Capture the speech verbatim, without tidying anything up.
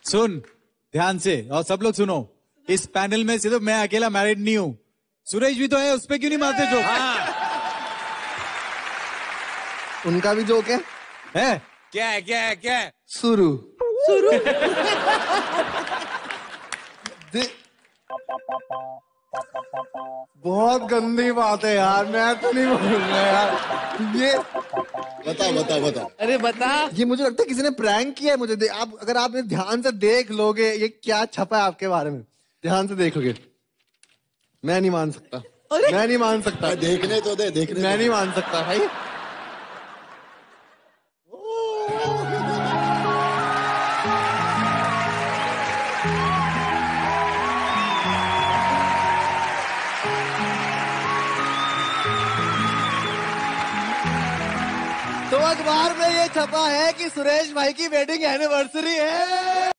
सुन ध्यान से, और सब लोग सुनो, इस पैनल में सिर्फ मैं अकेला मैरिड नहीं हूँ, सुरेश भी तो है, उस पे क्यों नहीं मारते जोक? हाँ। उनका भी जोक है? है? क्या है क्या है क्या है? शुरू शुरू बहुत गंदी बात है यार, मैं तो नहीं बोलूंगा यार ये। बताओ बताओ बताओ। अरे बता। ये मुझे लगता है किसी ने प्रैंक किया है मुझे। दे, आप अगर आप ध्यान से देख लोगे ये क्या छपा है आपके बारे में, ध्यान से देखोगे। मैं नहीं मान सकता, मैं नहीं मान सकता। देखने तो दे, देखने मैं तो नहीं मान सकता भाई। तो अखबार में ये छपा है कि सुरेश भाई की वेडिंग एनिवर्सरी है।